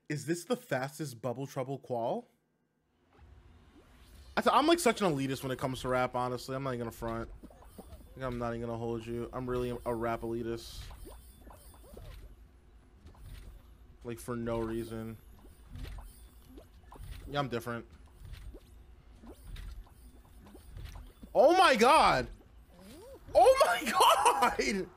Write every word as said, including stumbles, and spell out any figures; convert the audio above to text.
Is this the fastest Bubble Trouble Qual? I th I'm like such an elitist when it comes to rap, honestly. I'm not even gonna front. I'm not even gonna hold you. I'm really a rap elitist. Like, for no reason. Yeah, I'm different. Oh my god! Oh my god!